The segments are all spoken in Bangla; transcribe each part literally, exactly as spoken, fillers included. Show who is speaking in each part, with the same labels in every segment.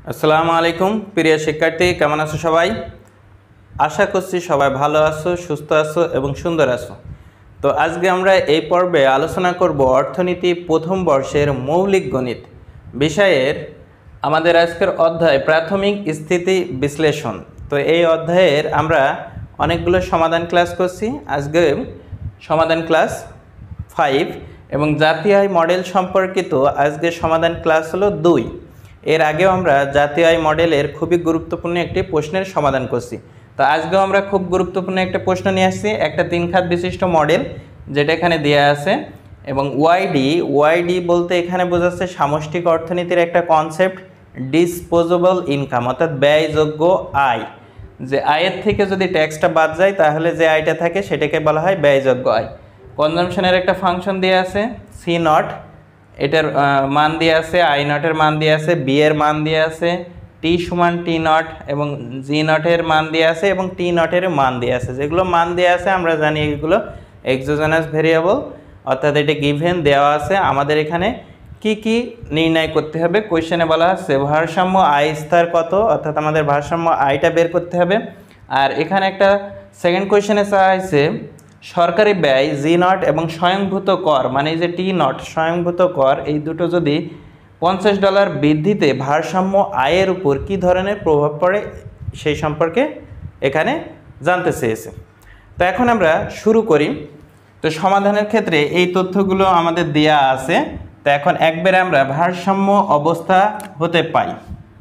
Speaker 1: আসসালামু আলাইকুম প্রিয় শিক্ষার্থী, কেমন আছো সবাই? আশা করছি সবাই ভালো আছো, সুস্থ আছো এবং সুন্দর আছো। তো আজকে আমরা এই পর্বে আলোচনা করব অর্থনীতি প্রথম বর্ষের মৌলিক গণিত বিষয়ের আমাদের আজকের অধ্যায় প্রাথমিক স্থিতি বিশ্লেষণ। তো এই অধ্যায়ের আমরা অনেকগুলো সমাধান ক্লাস করছি। আজকে সমাধান ক্লাস ফাইভ এবং জাতীয় আয় মডেল সম্পর্কিত আজকে সমাধান ক্লাস হলো দুই। এর আগেও আমরা জাতীয় আয় মডেলের খুবই গুরুত্বপূর্ণ একটি প্রশ্নের সমাধান করছি। তো আজকেও আমরা খুব গুরুত্বপূর্ণ একটা প্রশ্ন নিয়ে আসছি, একটা তিন খাত বিশিষ্ট মডেল যেটা এখানে দেওয়া আছে। এবং ওয়াইডি ওয়াইডি বলতে এখানে বোঝাচ্ছে সামষ্টিক অর্থনীতির একটা কনসেপ্ট, ডিসপোজেবল ইনকাম অর্থাৎ ব্যয়যোগ্য আয়। যে আয়ের থেকে যদি ট্যাক্সটা বাদ যায় তাহলে যে আয়টা থাকে সেটাকে বলা হয় ব্যয়যোগ্য আয়। কনজাম্পশনের একটা ফাংশন দেওয়া আছে সি নট, এটার মান দিয়ে আছে, আই নটের মান দিয়ে আছে, বি এর মান দিয়ে আছে, টি সমান টি নট এবং জি নটের মান দিয়ে আছে এবং টি নটের মান দিয়ে আছে। যেগুলো মান দিয়ে আছে আমরা জানি এগুলো এক্সোজেনাস ভেরিয়েবল, অর্থাৎ এটা গিভেন দেওয়া আছে। আমাদের এখানে কি কি নির্ণয় করতে হবে, কোয়েশ্চেনে বলা আছে ভারসাম্য আয় স্তর কত, অর্থাৎ আমাদের ভারসাম্য আয়টা বের করতে হবে। আর এখানে একটা সেকেন্ড কোয়েশ্চেনে চাওয়া হয়েছে সরকারি ব্যয় জি নট এবং স্বয়ংভূত কর, মানে এই যে টি নট স্বয়ংভূত কর, এই দুটো যদি পঞ্চাশ ডলার বৃদ্ধিতে ভারসাম্য আয়ের উপর কী ধরনের প্রভাব পড়ে সেই সম্পর্কে এখানে জানতে চেয়েছে। তো এখন আমরা শুরু করি। তো সমাধানের ক্ষেত্রে এই তথ্যগুলো আমাদের দেয়া আছে। তো এখন একবারে আমরা ভারসাম্য অবস্থা হতে পাই।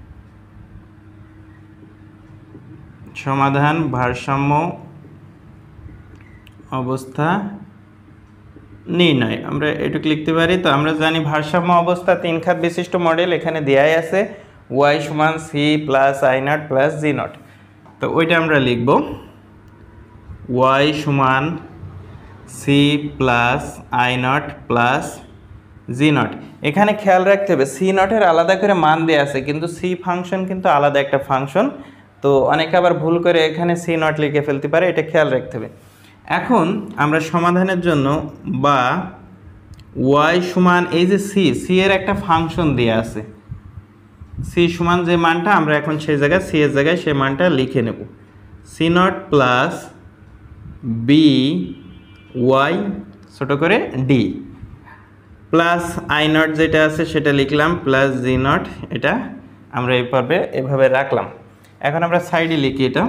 Speaker 1: সমাধান ভারসাম্য অবস্থা নির্ণয়, আমরা এটুকু লিখতে পারি। তো আমরা জানি ভারসাম্য অবস্থা তিন খাত বিশিষ্ট মডেল, এখানে দেয়াই আছে ওয়াই সমান C plus I naught plus G naught. তো ওইটা আমরা লিখব ওয়াই সমান C plus I naught plus G naught. এখানে খেয়াল রাখতে হবে সি নটের আলাদা করে মান দেওয়া আছে, কিন্তু সি ফাংশন কিন্তু আলাদা একটা ফাংশন। তো অনেকে আবার ভুল করে এখানে সি নট লিখে ফেলতে পারে, এটা খেয়াল রাখতে হবে। এখন আমরা সমাধানের জন্য বা ওয়াই সমান এই যে সি সি এর একটা ফাংশন দেওয়া আছে, সি সমান যে মানটা আমরা এখন সেই জায়গায় সি এর জায়গায় সেই মানটা লিখে নেব C naught plus B Y ছোটো করে ডি প্লাস আই নট যেটা আছে সেটা লিখলাম প্লাস জি নট, এটা আমরা এই পর্বে এভাবে রাখলাম। এখন আমরা সাইডে লিখি এটা।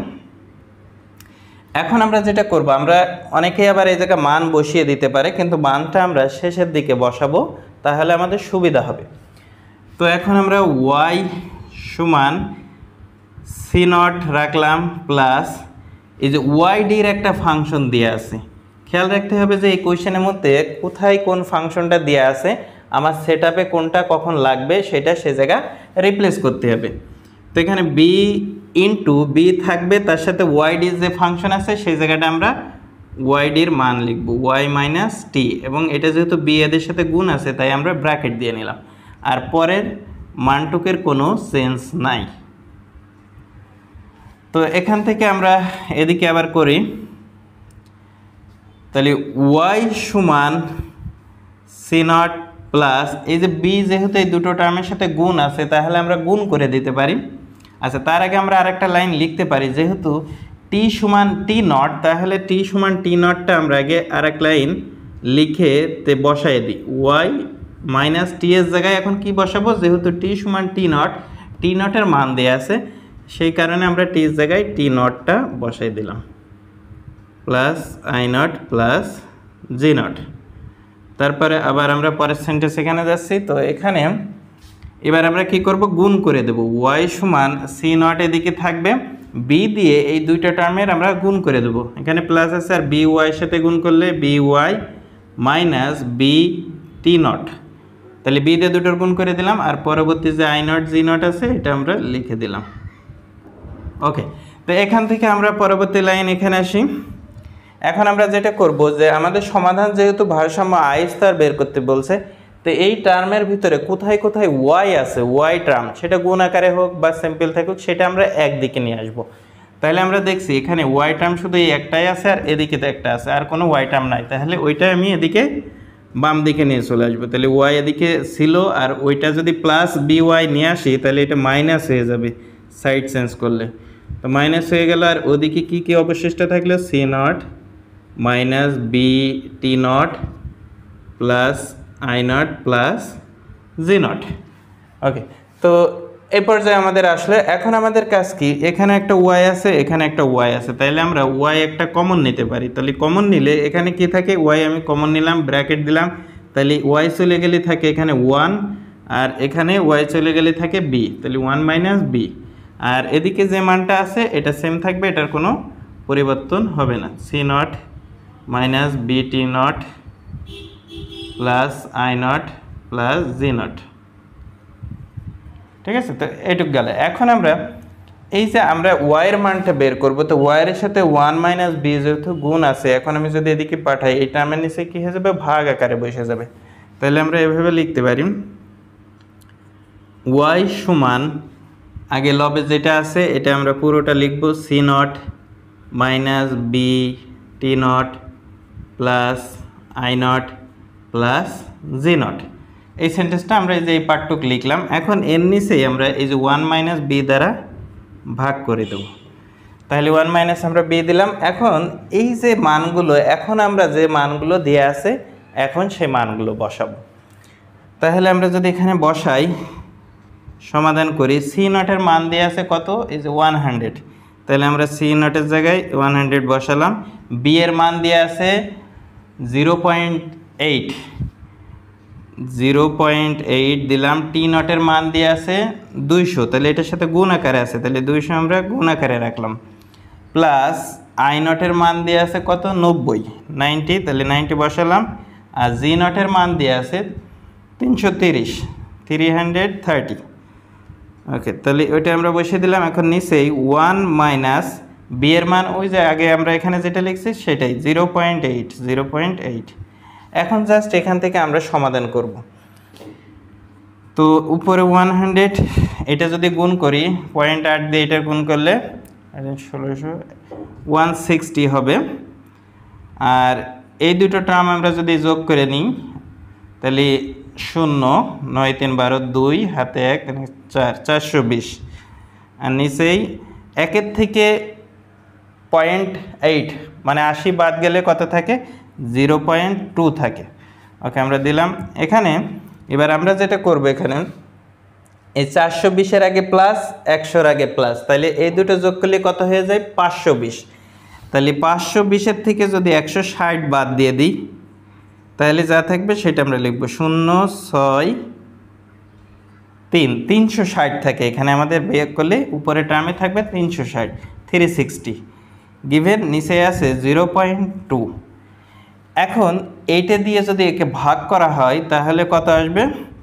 Speaker 1: এখন আমরা যেটা করব, আমরা অনেকেই আবার এই জায়গায় মান বসিয়ে দিতে পারে, কিন্তু মানটা আমরা শেষের দিকে বসাবো, তাহলে আমাদের সুবিধা হবে। তো এখন আমরা ওয়াই সমান সি নট রাখলাম প্লাস এই যে ওয়াই ডির একটা ফাংশন দেওয়া আছে। খেয়াল রাখতে হবে যে এই কোয়েশ্চেনের মধ্যে কোথায় কোন ফাংশনটা দেওয়া আছে, আমার সেট আপে কোনটা কখন লাগবে সেটা সে জায়গায় রিপ্লেস করতে হবে। তো এখানে বি ইন্টু বি থাকবে, তার সাথে ওয়াইডির যে ফাংশন আছে সেই জায়গাটা আমরা ওয়াইডির মান লিখব ওয়াই মাইনাস টি, এবং এটা যেহেতু বি এদের সাথে গুণ আছে তাই আমরা ব্র্যাকেট দিয়ে নিলাম। আর পরের মানটুকের কোনো সেন্স নাই। তো এখান থেকে আমরা এদিকে আবার করি, তাহলে ওয়াই সমান সি নট প্লাস এই যে বি যেহেতু এই দুটো টার্মের সাথে গুণ আছে তাহলে আমরা গুণ করে দিতে পারি। আচ্ছা, তার আগে আমরা আরেকটা লাইন লিখতে পারি, যেহেতু টি সমান টি নট তাহলে টি সমান টি নটটা আমরা আগে আরেক লাইন লিখে তে বসাই দিই ওয়াই মাইনাস টি এর জায়গায় এখন কি বসাবো, যেহেতু টি সমান টি নট টি নটের মান দেওয়া আছে সেই কারণে আমরা টির জায়গায় টি নটটা বসাই দিলাম plus I naught plus G naught. তারপরে আবার আমরা পরের সেন্টেন্স এখানে যাচ্ছি। তো এখানে এবার আমরা কি করব, গুণ করে দেব ওয়াই সমান সি নট এদিকে থাকবে, বি দিয়ে এই দুইটা টার্মের আমরা গুণ করে দেব। এখানে প্লাস আছে আর বি ওয়াইয়ের সাথে গুণ করলে B Y minus B T naught, তাহলে বি দিয়ে দুটোর গুণ করে দিলাম। আর পরবর্তী যে আই নট জি নট আছে এটা আমরা লিখে দিলাম। ওকে, তো এখান থেকে আমরা পরবর্তী লাইন এখানে আসি। এখন আমরা যেটা করব যে আমাদের সমাধান যেহেতু ভারসাম্য আয় স্তর বের করতে বলছে, তো এই টার্মের ভিতরে কোথায় কোথায় ওয়াই আছে, ওয়াই টার্ম সেটা গুণ আকারে হোক বা সিম্পল থাকুক সেটা আমরা একদিকে নিয়ে আসব। তাহলে আমরা দেখছি এখানে ওয়াই টার্ম শুধু এই একটাই আছে আর এদিকে তো একটা আছে, আর কোনো ওয়াই টার্ম নাই, তাহলে ওইটা আমি এদিকে বাম দিকে নিয়ে চলে আসবো। তাহলে ওয়াই এদিকে ছিল, আর ওইটা যদি প্লাস বি ওয়াই নিয়ে আসি তাহলে এটা মাইনাস হয়ে যাবে সাইড চেঞ্জ করলে। তো মাইনাস হয়ে গেল, আর ওদিকে কী কী অবশিষ্ট থাকলো, C naught minus B T naught plus I naught plus G naught. Okay, তো এই পর্যায়ে আমাদের আসলে এখন আমাদের কাজ কি, এখানে একটা ওয়াই আছে, এখানে একটা ওয়াই আছে, তাইলে আমরা ওয়াই একটা কমন নিতে পারি। তাহলে কমন নিলে এখানে কি থাকে, ওয়াই আমি কমন নিলাম, ব্র্যাকেট দিলাম, তাহলে ওয়াই চলে গেলে থাকে এখানে ওয়ান, আর এখানে ওয়াই চলে গেলে থাকে বি, তাহলে ওয়ান মাইনাস বি। আর এদিকে যে মানটা আছে এটা সেম থাকবে, এটার কোনো পরিবর্তন হবে না। C naught minus B T naught plus I naught plus G naught. ঠিক আছে, তো এইটুক গেল। এখন আমরা এই যে আমরা ওয়াইয়ের মানটা বের করবো, তো ওয়াইয়ের সাথে ওয়ান মাইনাস বি যেহেতু গুণ আছে, এখন আমি যদি এদিকে পাঠাই এই টার্মের নিচে কী হয়ে যাবে, ভাগ আকারে বসে যাবে। তাহলে আমরা এভাবে লিখতে পারি, ওয়াই সমান আগে লবে যেটা আছে এটা আমরা পুরোটা লিখব, C naught minus B T naught plus I naught plus G naught. এই সেন্টেন্সটা আমরা এই যে এই পার্টটুক লিখলাম। এখন এর নিচেই আমরা এই যে ওয়ান মাইনাস বি দ্বারা ভাগ করে দেব, তাহলে ওয়ান মাইনাস আমরা বি দিলাম। এখন এই যে মানগুলো, এখন আমরা যে মানগুলো দিয়ে আছে এখন সেই মানগুলো বসাবো। তাহলে আমরা যদি এখানে বসাই, সমাধান করি, সি নটের মান দিয়ে আছে কত, এই যে ওয়ান হান্ড্রেড, তাহলে আমরা সি নটের জায়গায় ওয়ান হান্ড্রেড বসালাম। বি এর মান দিয়ে আছে zero point eight, zero point eight দিলাম। টি নটের মান দিয়ে আছে দুইশো, তাহলে এটার সাথে গুণ আকারে আছে, তাহলে দুইশো আমরা গুণ আকারে রাখলাম। প্লাস আই নটের মান দিয়ে আছে কত, নব্বই, নাইনটি, তাহলে নাইনটি বসালাম। আর জি নটের মান দিয়ে আছে তিনশো তিরিশ, থ্রি হান্ড্রেড থার্টি। ওকে, তাহলে ওইটা আমরা বসিয়ে দিলাম। এখন নিচেই ওয়ান মাইনাস বি এর মান ওই যে আগে আমরা এখানে যেটা লিখছি সেটাই, zero point eight, zero point eight. এখন জাস্ট এখান থেকে আমরা সমাধান করব। তো উপরে ওয়ান হান্ড্রেড, এটা যদি গুণ করি পয়েন্ট আট দিয়ে, এটা গুণ করলে ষোলোশো ওয়ান সিক্সটি হবে। আর এই দুটো টার্ম আমরা যদি যোগ করে নিই তাহলে শূন্য, নয় তিন বারো, দুই হাতে এক, চার, চারশো বিশ। আর নিচেই একের থেকে পয়েন্ট এইট মানে আশি বাদ গেলে কত থাকে, জিরো পয়েন্ট টু থাকে। ওকে, আমরা দিলাম এখানে। এবার আমরা যেটা করব, এখানে এই চারশো বিশের আগে প্লাস, একশোর আগে প্লাস, তাহলে এই দুটো যোগ করলে কত হয়ে যায়, পাঁচশো বিশ। তাহলে পাঁচশো বিশের থেকে যদি একশো ষাট বাদ দিয়ে দিই তাহলে যা থাকবে সেটা আমরা লিখব, শূন্য ছয় তিন, তিনশো ষাট থাকে এখানে আমাদের, বিয়োগ করলে উপরে টার্মে থাকবে তিনশো ষাট, থ্রি সিক্সটি। গিভেন নিচে আছে জিরো পয়েন্ট টু। এখন এইটা দিয়ে যদি একে ভাগ করা হয় তাহলে কত আসবে,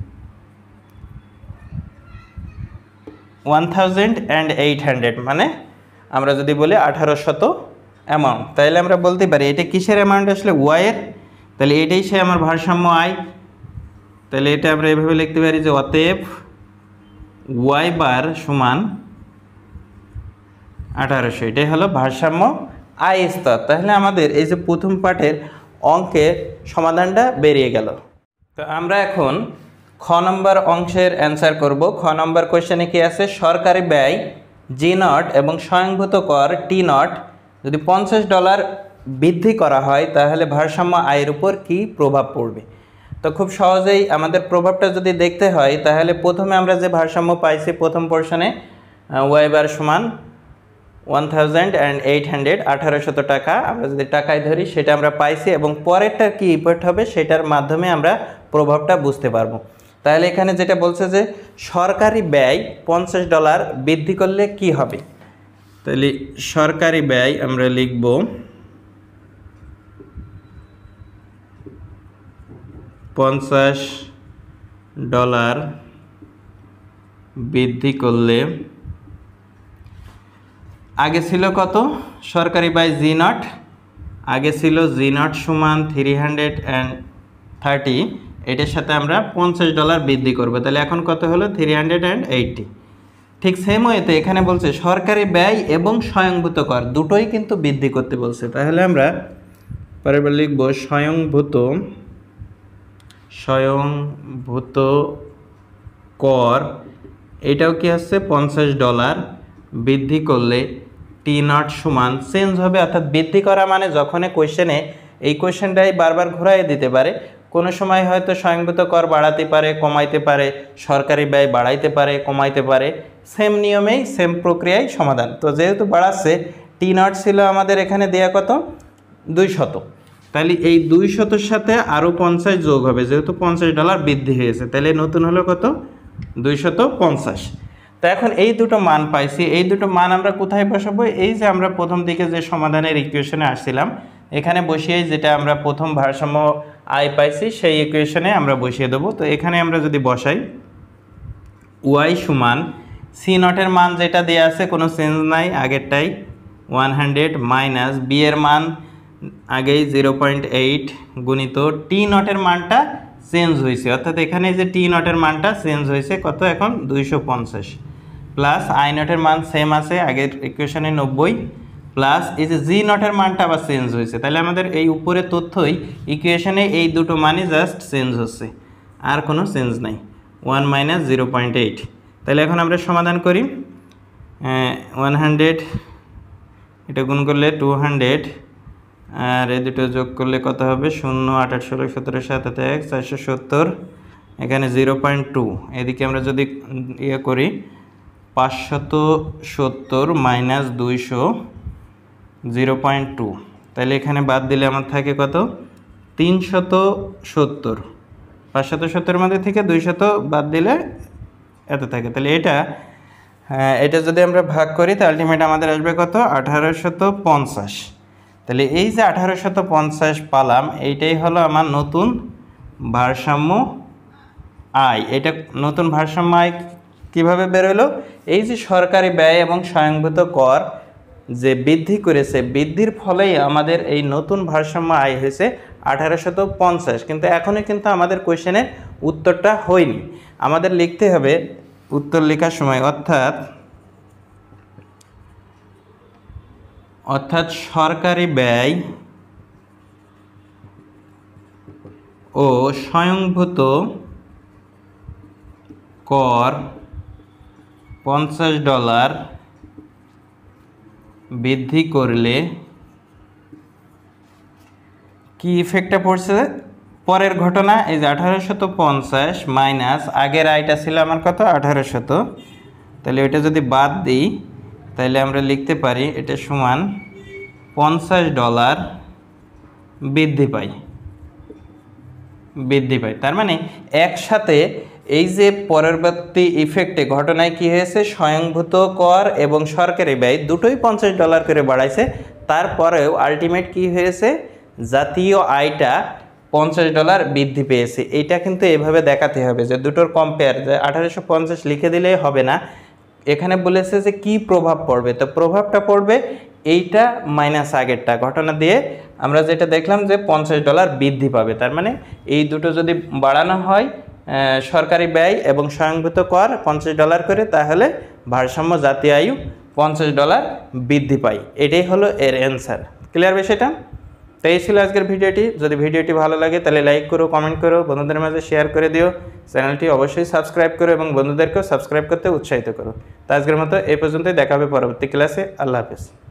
Speaker 1: one thousand and eight hundred, মানে আমরা যদি বলি আঠারো শত অ্যামাউন্ট। তাহলে আমরা বলতে পারি এটা কিসের অ্যামাউন্ট আসলে, ওয়াইয়ের। তাহলে এটাই সে আমার ভারসাম্য আয়। তাহলে এটা আমরা এভাবে লিখতে পারি যে অতএব ওয়াই বার সমান আঠারোশো, এটাই হলো ভারসাম্য আয় স্তর। তাহলে আমাদের এই যে প্রথম পার্টের অঙ্কের সমাধানটা বেরিয়ে গেল। তো আমরা এখন খ নম্বর অংশের অ্যান্সার করব। খ নম্বর কোয়েশ্চেনে কি আছে, সরকারি ব্যয় জি নট এবং স্বয়ংভূত কর টি নট যদি পঞ্চাশ ডলার বৃদ্ধি করা হয় তাহলে ভারসাম্য আয়ের উপর কী প্রভাব পড়বে। তো খুব সহজেই আমাদের প্রভাবটা যদি দেখতে হয় তাহলে প্রথমে আমরা যে ভারসাম্য পাইছি প্রথম পোর্শনে, ওয়াই বার সমান one thousand and eight hundred, আঠারোশত টাকা আমরা যদি টাকায় ধরি সেটা আমরা পাইছি, এবং পরেরটা কী ইফেক্ট হবে সেটার মাধ্যমে আমরা প্রভাবটা বুঝতে পারবো। তাহলে এখানে যেটা বলছে যে সরকারি ব্যয় পঞ্চাশ ডলার বৃদ্ধি করলে কি হবে, তাহলে সরকারি ব্যয় আমরা লিখব পঞ্চাশ ডলার বৃদ্ধি করলে, আগে ছিল কত, সরকারি ব্যয় জি নট, আগে ছিল জি নট সমান থ্রি হান্ড্রেড অ্যান্ড থার্টি, এটার সাথে আমরা পঞ্চাশ ডলার বৃদ্ধি করব, তাহলে এখন কত হলো, থ্রি হান্ড্রেড অ্যান্ড এইটটি। ঠিক সেম ওয়েতে এখানে বলছে সরকারি ব্যয় এবং স্বয়ংভূত কর দুটোই কিন্তু বৃদ্ধি করতে বলছে। তাহলে আমরা পরের বার লিখব স্বয়ংভূত স্বয়ংভূত কর এটাও কি হচ্ছে পঞ্চাশ ডলার বৃদ্ধি করলে টি নট সমান চেঞ্জ হবে, অর্থাৎ বৃদ্ধি করা মানে যখন কোয়েশ্চেনে এই কোয়েশ্চেনটাই বারবার ঘুরাই দিতে পারে। কোনো সময় হয়তো স্বয়ংভূত কর বাড়াতে পারে, কমাইতে পারে, সরকারি ব্যয় বাড়াইতে পারে, কমাইতে পারে, সেম নিয়মেই সেম প্রক্রিয়ায় সমাধান। তো যেহেতু বাড়াচ্ছে, টি নট ছিল আমাদের এখানে দেয়া কত দুই শত, তাহলে এই দুই শতর সাথে আরও পঞ্চাশ যোগ হবে, যেহেতু পঞ্চাশ ডলার বৃদ্ধি হয়েছে, তাহলে নতুন হলো কত দুইশত পঞ্চাশ। তো এখন এই দুটো মান পাইছি, এই দুটো মান আমরা কোথায় বসাবো? এই যে আমরা প্রথম দিকে যে সমাধানের ইকুয়েশনে আসছিলাম এখানে বসিয়ে, যেটা আমরা প্রথম ভারসাম্য আয় পাইছি সেই ইকুয়েশনে আমরা বসিয়ে দেবো। তো এখানে আমরা যদি বসাই ওয়াই সমান সি নটের মান যেটা দেওয়া আছে কোনো চেঞ্জ নাই আগেরটাই ওয়ান হান্ড্রেড মাইনাস বি এর মান আগেই জিরো পয়েন্ট এইট গুণিত টি নটের মানটা চেঞ্জ হয়েছে, অর্থাৎ এখানে যে টি নটের মানটা চেঞ্জ হয়েছে কত এখন দুইশো পঞ্চাশ, প্লাস আই নটের মান সেম আছে আগের ইকুয়েশনে নব্বই, প্লাস এই যে জি নটের মানটা আবার চেঞ্জ হয়েছে। তাহলে আমাদের এই উপরে তথ্যই ইকুয়েশনে এই দুটো মানই জাস্ট চেঞ্জ হচ্ছে, আর কোনো চেঞ্জ নাই, one minus zero point eight. তাহলে এখন আমরা সমাধান করি, ওয়ান হান্ড্রেড এটা গুণ করলে টু হান্ড্রেড, আর এই দুটো যোগ করলে কত হবে শূন্য আট আট ষোলো সতেরো সাত এক চারশো সত্তর, এখানে জিরো পয়েন্ট টু, এদিকে আমরা যদি ইয়ে করি পাঁচশত সত্তর মাইনাস দুইশো জিরো পয়েন্ট টু, তাহলে এখানে বাদ দিলে আমার থাকে কত তিনশত সত্তর, পাঁচশত সত্তরের মধ্যে থেকে দুইশত বাদ দিলে এত থাকে। তাহলে এটা এটা যদি আমরা ভাগ করি তো আলটিমেট আমাদের আসবে কত আঠারোশত পঞ্চাশ। তাহলে এই যে আঠারোশত পঞ্চাশ পালাম এইটাই হলো আমার নতুন ভারসাম্য আয়। এটা নতুন ভারসাম্য আয় কীভাবে বেরোলো? এই যে সরকারি ব্যয় এবং স্বয়ংভূত কর যে বৃদ্ধি করেছে, বৃদ্ধির ফলেই আমাদের এই নতুন ভারসাম্য আয় হয়েছে আঠারোশত পঞ্চাশ। কিন্তু এখনও কিন্তু আমাদের কোয়েশ্চেনের উত্তরটা হয়নি, আমাদের লিখতে হবে উত্তর লেখার সময়, অর্থাৎ অর্থাৎ সরকারি ব্যয় ও স্বয়ংভূত কর পঞ্চাশ ডলার বৃদ্ধি করলে কি ইফেক্টটা পড়ছে? পরের ঘটনা এই যে আঠারোশত পঞ্চাশ মাইনাস আগের আয়টা ছিল আমার কত আঠারোশত, তাহলে ওইটা যদি বাদ দিই তাহলে আমরা লিখতে পারি এটা সমান পঞ্চাশ ডলার বৃদ্ধি পাই বৃদ্ধি পাই তার মানে একসাথে এই যে পরবর্তী ইফেক্টে ঘটনায় কি হয়েছে, স্বয়ংভূত কর এবং সরকারি ব্যয় দুটোই পঞ্চাশ ডলার করে বাড়াইছে, তারপরেও আলটিমেট কি হয়েছে জাতীয় আয়টা পঞ্চাশ ডলার বৃদ্ধি পেয়েছে। এইটা কিন্তু এভাবে দেখাতে হবে যে দুটোর কম্পেয়ার, যে আঠারোশো পঞ্চাশ লিখে দিলেই হবে না, এখানে বলেছে যে কি প্রভাব পড়বে, তো প্রভাবটা পড়বে এইটা মাইনাস আগেরটা ঘটনা দিয়ে আমরা যেটা দেখলাম যে পঞ্চাশ ডলার বৃদ্ধি পাবে। তার মানে এই দুটো যদি বাড়ানো হয় সরকারি ব্যয় এবং স্বয়ংভূত কর পঞ্চাশ ডলার করে, তাহলে ভারসাম্য জাতীয় আয়ু পঞ্চাশ ডলার বৃদ্ধি পায়। এটাই হলো এর অ্যান্সার। ক্লিয়ার বিষয়টা? তো এই ছিল আজকের ভিডিওটি। যদি ভিডিওটি ভালো লাগে তাহলে লাইক করো, কমেন্ট করো, বন্ধুদের মাঝে শেয়ার করে দিও, চ্যানেলটি অবশ্যই সাবস্ক্রাইব করো এবং বন্ধুদেরকেও সাবস্ক্রাইব করতে উৎসাহিত করো। তো আজকের মতো এই পর্যন্তই, দেখা হবে পরবর্তী ক্লাসে। আল্লাহ হাফেজ।